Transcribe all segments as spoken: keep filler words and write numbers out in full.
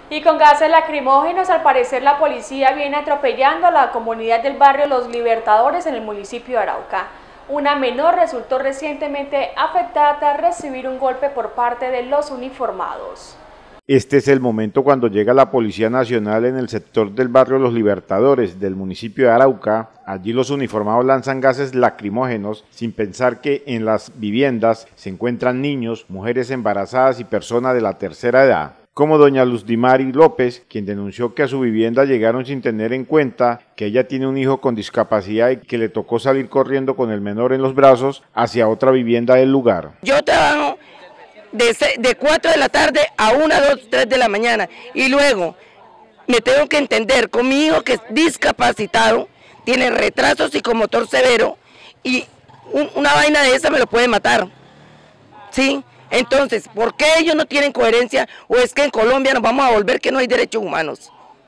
Y con gases lacrimógenos, al parecer la policía viene atropellando a la comunidad del barrio Los Libertadores en el municipio de Arauca. Una menor resultó recientemente afectada tras recibir un golpe por parte de los uniformados. Este es el momento cuando llega la Policía Nacional en el sector del barrio Los Libertadores del municipio de Arauca. Allí los uniformados lanzan gases lacrimógenos sin pensar que en las viviendas se encuentran niños, mujeres embarazadas y personas de la tercera edad, como doña Luz Dimari López, quien denunció que a su vivienda llegaron sin tener en cuenta que ella tiene un hijo con discapacidad y que le tocó salir corriendo con el menor en los brazos hacia otra vivienda del lugar. Yo trabajo de, de cuatro de la tarde a una, dos, tres de la mañana y luego me tengo que entender con mi hijo que es discapacitado, tiene retraso psicomotor severo y un, una vaina de esa me lo puede matar, ¿sí? Entonces, ¿por qué ellos no tienen coherencia? ¿O es que en Colombia nos vamos a volver que no hay derechos humanos?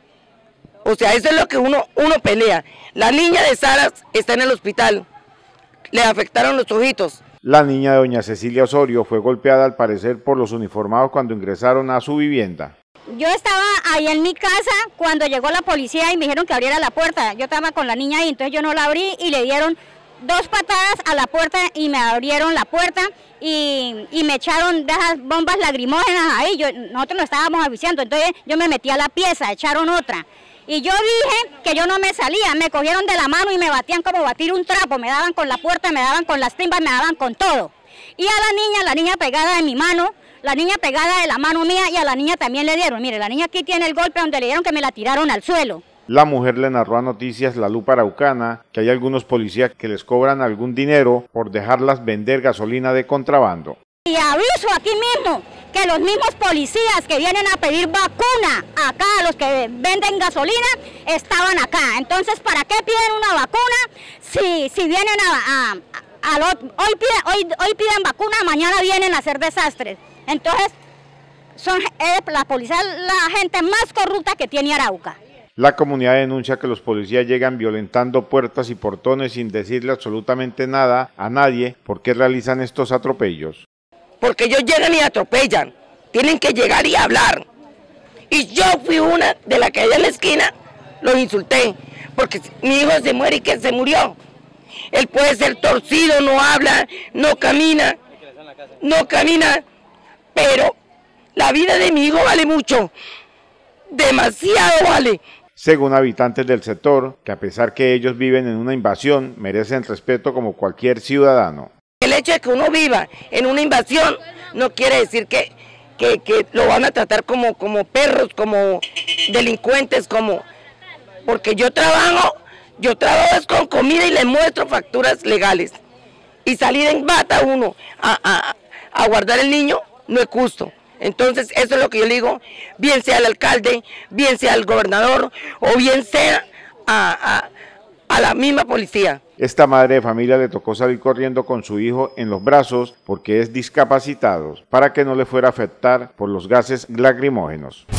O sea, eso es lo que uno, uno pelea. La niña de Saras está en el hospital, le afectaron los ojitos. La niña de doña Cecilia Osorio fue golpeada al parecer por los uniformados cuando ingresaron a su vivienda. Yo estaba ahí en mi casa cuando llegó la policía y me dijeron que abriera la puerta. Yo estaba con la niña ahí, entonces yo no la abrí y le dieron dos patadas a la puerta y me abrieron la puerta y, y me echaron de esas bombas lagrimógenas ahí. Yo, nosotros nos estábamos avisando, entonces yo me metí a la pieza, echaron otra. Y yo dije que yo no me salía, me cogieron de la mano y me batían como batir un trapo, me daban con la puerta, me daban con las timbas, me daban con todo. Y a la niña, la niña pegada de mi mano, la niña pegada de la mano mía y a la niña también le dieron. Mire, la niña aquí tiene el golpe donde le dieron que me la tiraron al suelo. La mujer le narró a Noticias La Lupa Araucana que hay algunos policías que les cobran algún dinero por dejarlas vender gasolina de contrabando. Y aviso aquí mismo que los mismos policías que vienen a pedir vacuna acá, los que venden gasolina, estaban acá. Entonces, ¿para qué piden una vacuna si, si vienen a... a, a lo, hoy, piden, hoy, hoy piden vacuna, mañana vienen a hacer desastres? Entonces, son eh, la policía la gente más corrupta que tiene Arauca. La comunidad denuncia que los policías llegan violentando puertas y portones sin decirle absolutamente nada a nadie. ¿Por qué realizan estos atropellos? Porque ellos llegan y atropellan, tienen que llegar y hablar. Y yo fui una de las que allá en la esquina los insulté, porque mi hijo se muere y que se murió. Él puede ser torcido, no habla, no camina, no camina, pero la vida de mi hijo vale mucho, demasiado vale. Según habitantes del sector, que a pesar que ellos viven en una invasión, merecen respeto como cualquier ciudadano. El hecho de que uno viva en una invasión no quiere decir que, que, que lo van a tratar como, como perros, como delincuentes, como... Porque yo trabajo, yo trabajo es con comida y les muestro facturas legales. Y salir en bata uno a, a, a guardar el niño no es justo. Entonces eso es lo que yo le digo, bien sea el alcalde, bien sea el gobernador o bien sea a, a, a la misma policía. Esta madre de familia le tocó salir corriendo con su hijo en los brazos porque es discapacitado para que no le fuera a afectar por los gases lacrimógenos.